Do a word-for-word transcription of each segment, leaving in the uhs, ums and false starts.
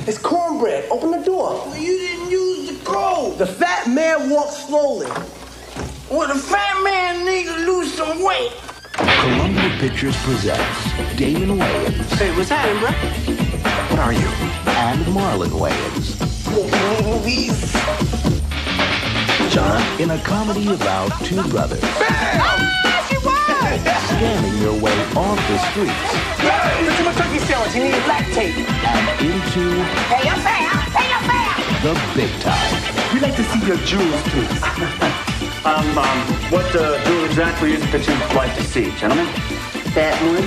It's cornbread. Open the door. Well, you didn't use the code. The fat man walks slowly. Well, the fat man needs to lose some weight. Columbia Pictures presents Damon Wayans. Hey, what's happening, bro? What are you? And Marlon Wayans. Movies. John, in a comedy about two brothers. Bam! Ah, she won! Scamming their way off the streets. Hey, look at my turkey sandwich. He needs lactate. And into... Pay your fare! Pay your fare! The big time. We'd like to see your jewels, please. Um, um, what uh, jewel exactly is it that you'd like to see, gentlemen? That one?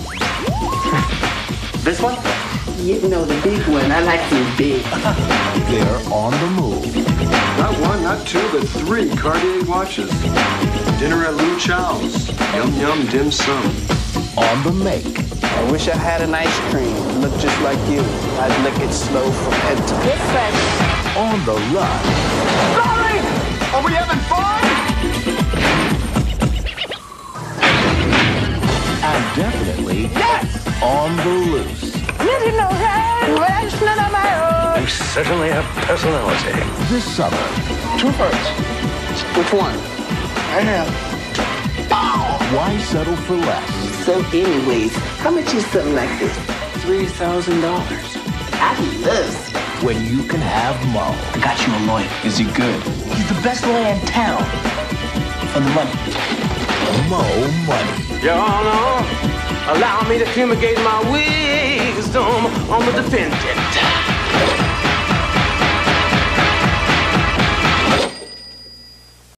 This one? You know, the big one. I like them big. They're on the move. Not one, not two, but three Cartier watches. Dinner at Lou Chow's. Yum yum dim sum. On the make. I wish I had an ice cream. Look just like you. I'd lick it slow from head to foot. On the run. Sorry! Are we having fun? And definitely Yes! on the loose. Little no hand, rest none of my own. You certainly have personality. This summer. Two first. Which one? I have. Why settle for less? So anyways, how much is something like this? Three thousand dollars. I love it. When you can have Mo. I got you a lawyer. Is he good? He's the best lawyer in town. For the money. Mo money. Your Honor, allow me to fumigate my wisdom on the defendant.